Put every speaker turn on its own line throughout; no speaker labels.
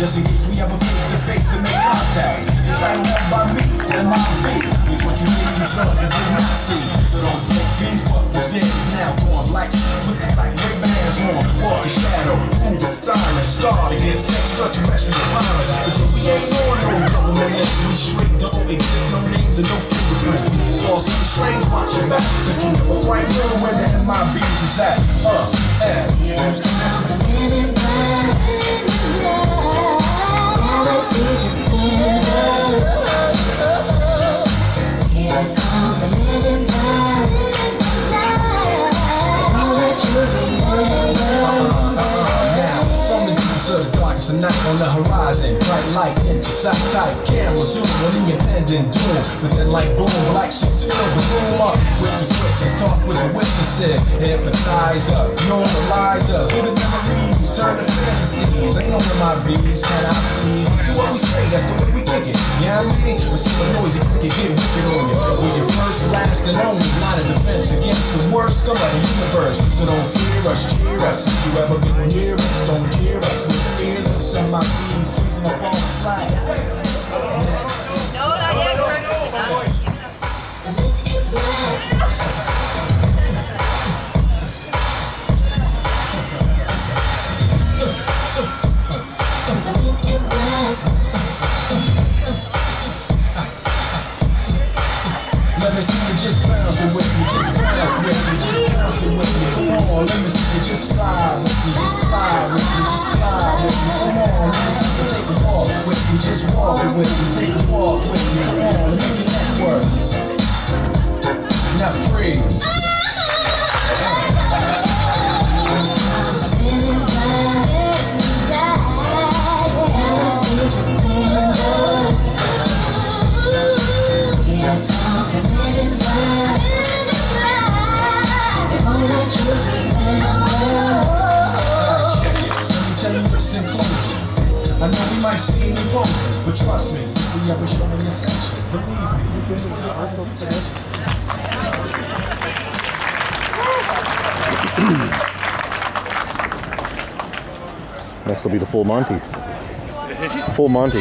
just in case we ever face to face and make contact. Cause I don't have by me, and my beat is what you think you saw and did not see. So don't think big what was dead is now gone. Black suit with the black red bands on. Walk in shadow, move the silence. Guard against extraterrestrial violence. But we ain't on no government list. We straight don't exist, no names and no fingerprints. It's all so strange watching back, but you never quite know where the MIBs is at.
Galaxy defenders. Here come the men in black. All that you remember.
From the deeps of the darkness, a night on the horizon. Bright light, intercept type camera zoom on the impending doom. But then like boom, black suits fill the room up with the quickness. Talk with the witnesses, hypnotize up, normalize up. Vivid memories turn to fantasies. Ain't no MIBs, can I be? Do what we say, that's the way we kick it. Yeah, I mean, we're super noisy, quick get wicked on you. We're your first, last, and only line of defense against the worst scum of the universe. So don't fear us, cheer us. If you ever get near us, don't jeer us. We're fearless, MIBs freezing up on the flag. Let me see you just bouncing with me, just bouncing with me, just bouncing with me. Come on, let me see you just slide with me, just slide with me, just slide with me. Come on, let me see you take a walk with me, just walking with me, take a walk with me. Come on, make it network. Now freeze. I know we might seem imposing, but trust me, we ever showing your section. Believe me, it's for your own protection.
Next will be the full Monty. Full Monty.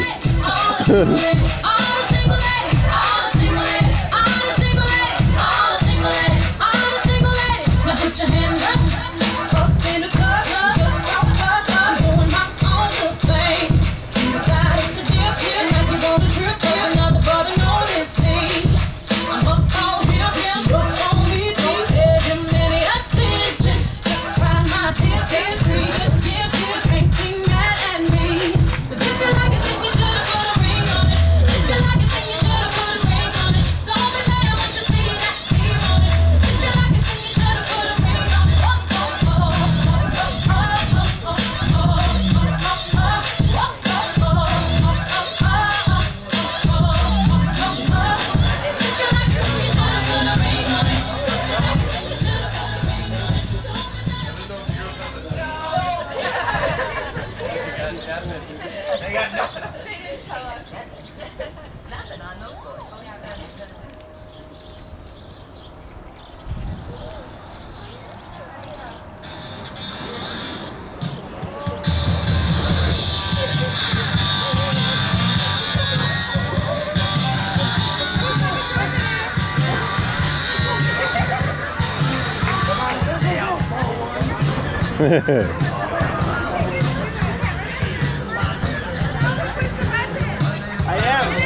I am.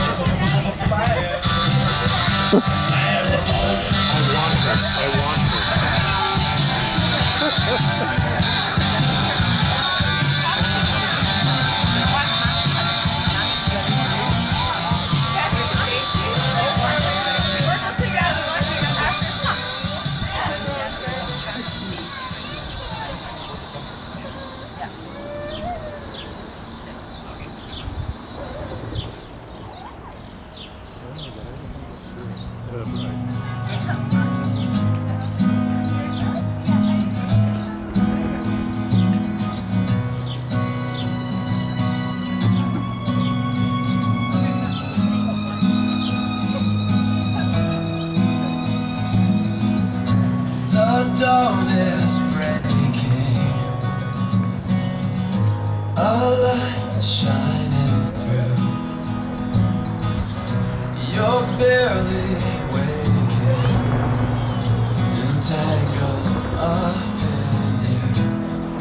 I want this.
light shining through. You're barely waking, entangled up in you.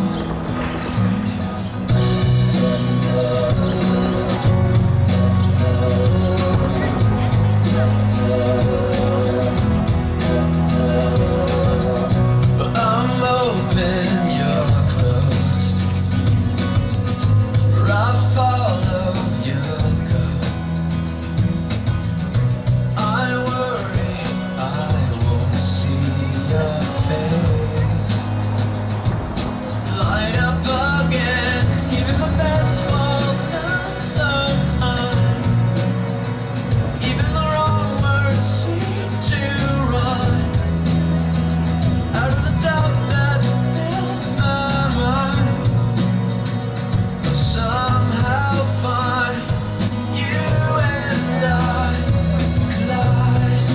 But I'm open, you're closed. I follow your go. I worry I won't see your face. Light up again, even the best fall down sometime. Even the wrong words seem to rhyme. Out of the doubt that fills my mind, somehow find you and I collide.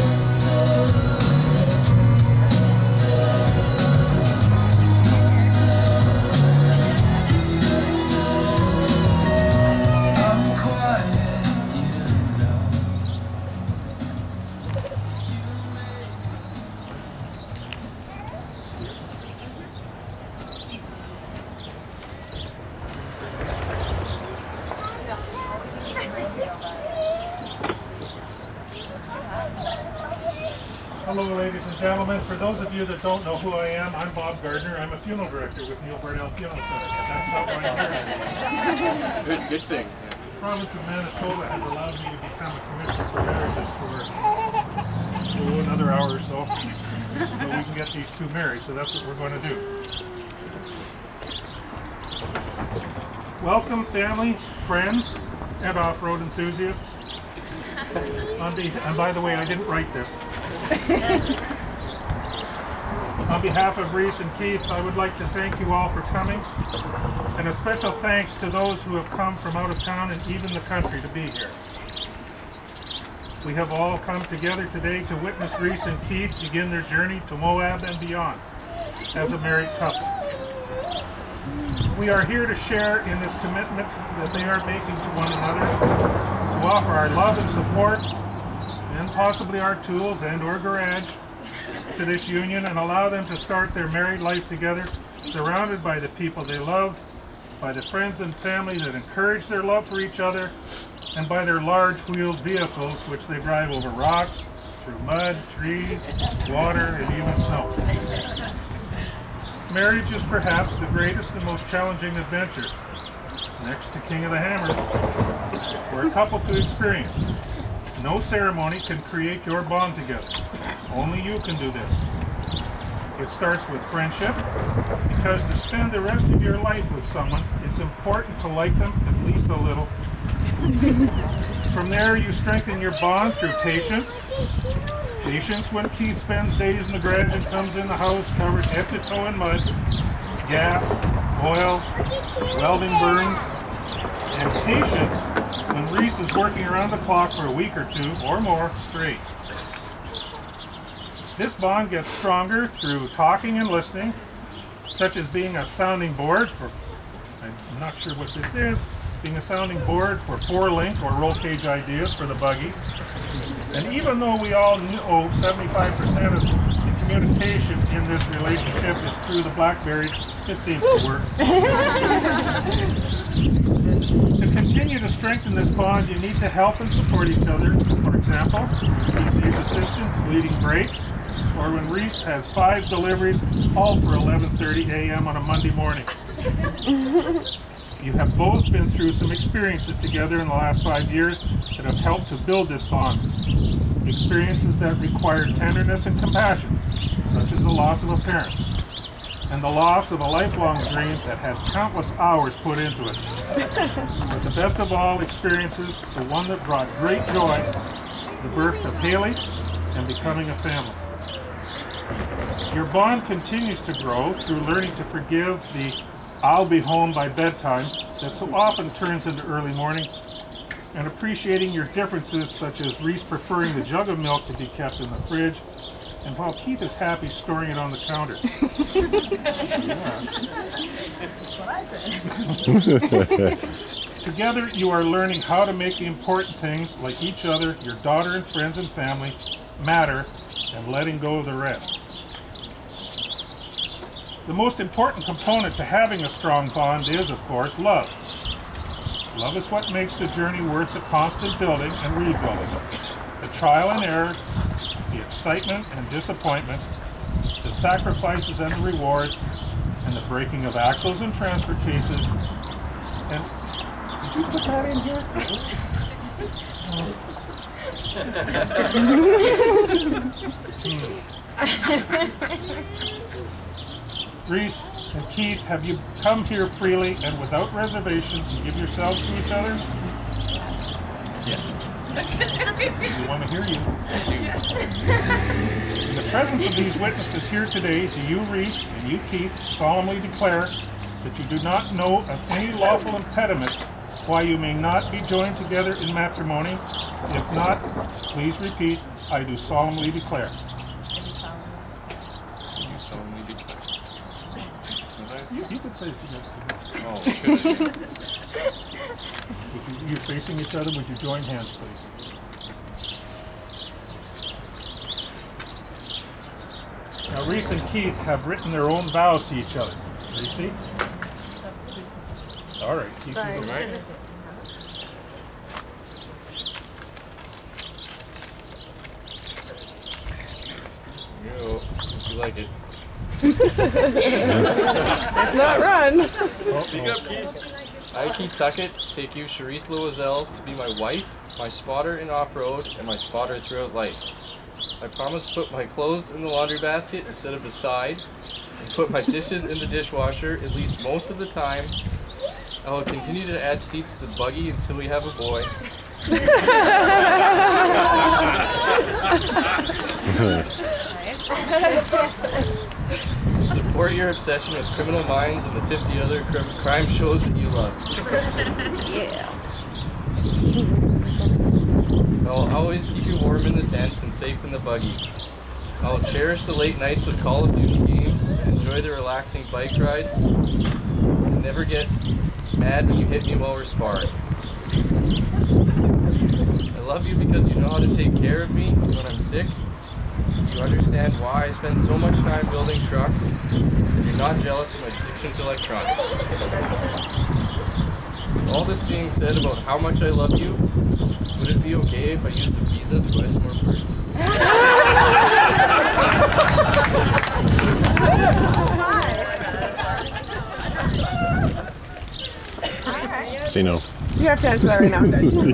I'm quiet, you know.
Hello, ladies and gentlemen. For those of you that don't know who I am, I'm Bob Gardner. I'm a funeral director with Neil Burnell Funeral Center. That's not why I'm here.
Good thing.
The province of Manitoba has allowed me to become a commissioner for marriages for another hour or so we can get these two married. So that's what we're going to do. Welcome, family, friends, and off-road enthusiasts. And by the way, I didn't write this. On behalf of Reese and Keith, I would like to thank you all for coming, and a special thanks to those who have come from out of town and even the country to be here. We have all come together today to witness Reese and Keith begin their journey to Moab and beyond as a married couple. We are here to share in this commitment that they are making to one another, to offer our love and support, and possibly our tools and or garage to this union, and allow them to start their married life together, surrounded by the people they love, by the friends and family that encourage their love for each other, and by their large wheeled vehicles which they drive over rocks, through mud, trees, water, and even snow. Marriage is perhaps the greatest and most challenging adventure, next to King of the Hammers, for a couple to experience. No ceremony can create your bond together. Only you can do this. It starts with friendship, because to spend the rest of your life with someone, it's important to like them at least a little. From there, you strengthen your bond through patience. Patience when Keith spends days in the garage and comes in the house covered head to toe in mud, gas, oil, welding burns, and patience when Reese is working around the clock for a week or two or more straight. This bond gets stronger through talking and listening, such as being a sounding board for, I'm not sure what this is, being a sounding board for 4-link or roll cage ideas for the buggy. And even though we all know 75% of the communication in this relationship is through the BlackBerry, it seems to work. To continue to strengthen this bond, you need to help and support each other. For example, Keith needs assistance bleeding brakes, or when Reese has 5 deliveries, all for 11:30 a.m. on a Monday morning. You have both been through some experiences together in the last 5 years that have helped to build this bond. Experiences that required tenderness and compassion, such as the loss of a parent, and the loss of a lifelong dream that had countless hours put into it. But the best of all experiences, the one that brought great joy, the birth of Haley and becoming a family. Your bond continues to grow through learning to forgive the "I'll be home by bedtime" that so often turns into early morning, and appreciating your differences, such as Reese preferring the jug of milk to be kept in the fridge, And while Keith is happy, storing it on the counter. Together, you are learning how to make the important things, like each other, your daughter and friends and family, matter, and letting go of the rest. The most important component to having a strong bond is, of course, love. Love is what makes the journey worth the constant building and rebuilding. The trial and error, the excitement and disappointment, the sacrifices and the rewards, and the breaking of axles and transfer cases. And did you put that in here? Reese and Keith, have you come here freely and without reservation to give yourselves to each other?
Yes.
We want to hear you. In the presence of these witnesses here today, do you, Reese, and you, Keith, solemnly declare that you do not know of any lawful impediment why you may not be joined together in matrimony? If not, please repeat, I do solemnly declare.
I do solemnly declare.
You could say it together.
Oh, okay.
You're facing each other. Would you join hands, please? Now, Reese and Keith have written their own vows to each other. Reese? All right, Keith.
Sorry.
You go.
Right. Yo, if you like it.
Let's not run.
Speak up, Keith. I, Keith Tuckett, take you, Charisse Loisel, to be my wife, my spotter in off-road, and my spotter throughout life. I promise to put my clothes in the laundry basket instead of beside, and put my dishes in the dishwasher at least most of the time. I will continue to add seats to the buggy until we have a boy. Support your obsession with Criminal Minds and the 50 other crime shows that you love.
Yeah.
I'll always keep you warm in the tent and safe in the buggy. I'll cherish the late nights of Call of Duty games and enjoy the relaxing bike rides and never get mad when you hit me while we're sparring. I love you because you know how to take care of me when I'm sick. You understand why I spend so much time building trucks, and you're not jealous of my addiction to electronics. All this being said about how much I love you, would it be okay if I used the visa to buy some more fruits?
Say no.
You have to answer that right now, don't you?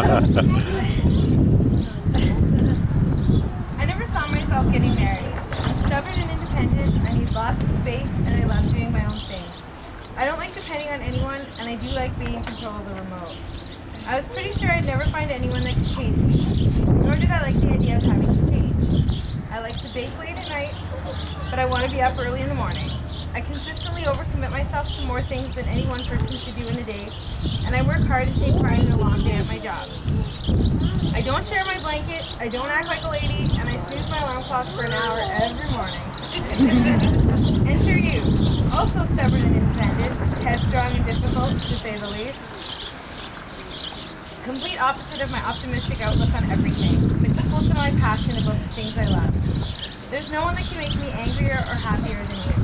I never saw myself getting married. I'm stubborn and independent, I need lots of space, and I love doing my own thing. I don't like depending on anyone, and I do like being in control of the remote. I was pretty sure I'd never find anyone that could change me, nor did I like the idea of having to change. I like to bake late at night, but I want to be up early in the morning. I consistently overcommit myself to more things than any one person should do in a day, and I work hard and take pride in a long day at my job. I don't share my blanket, I don't act like a lady, and I snooze my alarm clock for an hour every morning. Enter you, also stubborn and independent, headstrong and difficult, to say the least. Complete opposite of my optimistic outlook on everything, but equal to my passion about the things I love. There's no one that can make me angrier or happier than you.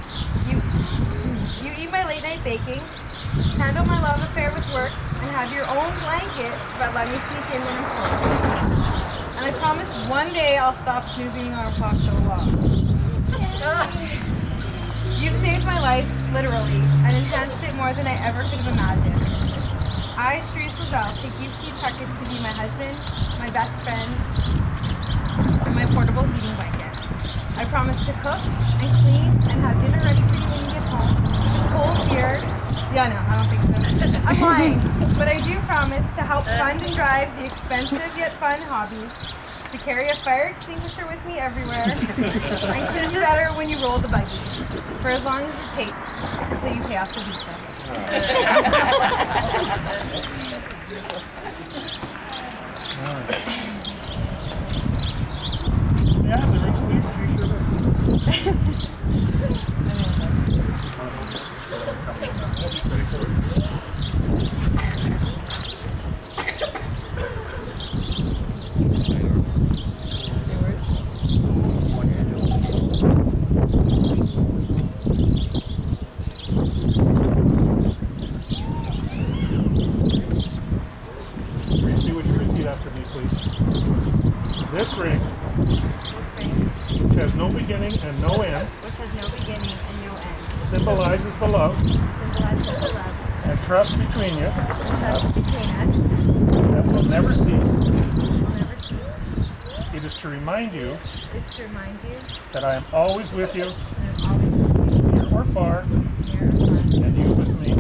You eat my late night baking, handle my love affair with work, and have your own blanket, but let me sneak in when I'm cold. And I promise one day I'll stop snoozing our clock so long. You've saved my life, literally, and enhanced it more than I ever could have imagined. I, Charisse Loisel, take you, Keith Tuckett, to be my husband, my best friend, and my portable heating blanket. I promise to cook and clean and have dinner ready for you when you get home. Cold beer. Yeah, no, I don't think so. I'm lying. But I do promise to help fund and drive the expensive yet fun hobbies, to carry a fire extinguisher with me everywhere, and clean you better when you roll the buggy, for as long as it takes, until you pay off the visa.
Yeah, the rings, please. Reese, would you repeat after me, please? This ring, which has no beginning and no end,
which has no beginning and no end,
symbolizes the love
symbolizes the love
and trust between you
and trust between us
that will never cease.
will never cease.
It is to remind you
Is to remind you
that I am always with you,
that I'm always with you,
near or far,
near or far,
and you with me.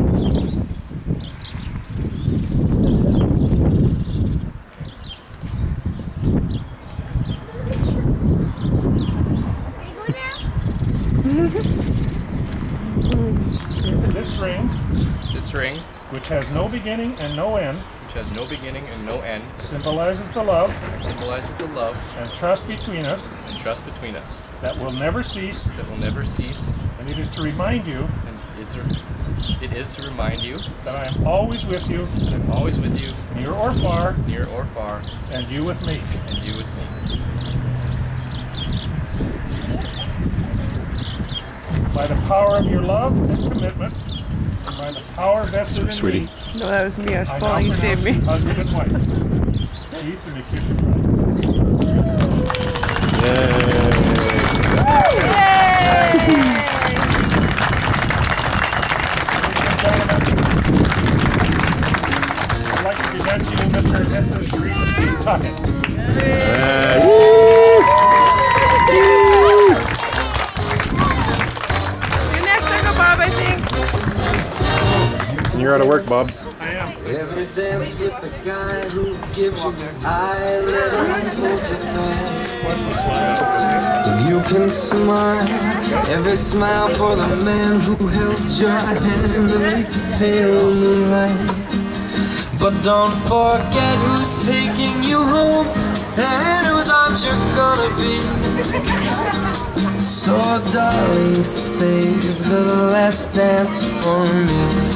This ring, which has no beginning and no end, symbolizes the love and trust between us that will never cease. And it is to remind you that I am always with you, near or far, and you with me. By the power of your love and commitment, and by the power vested in
Sweetie.
me,
No, that was me. I was
I
falling. You
now
saved me.
pronounce you husband and wife. Keith, and kiss your brother. I'd like to present to you Mr. and Mrs. Reese and Keith Tuckett.
Your next circle, Bob, I think.
You're out of work, Bob.
I am.
Every dance with the guy who gives you the eye, let him hold you tight. You can smile, every smile for the man who held your hand beneath the pale moonlight. But don't forget who's taking you home and whose arms you're gonna be. So darling, save the last dance for me.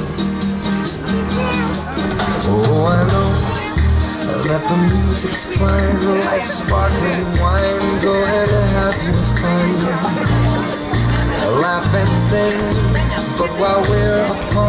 Oh, I know that the music's fine, like sparkling wine. Go ahead and have your fun, laugh and sing. But while we're apart,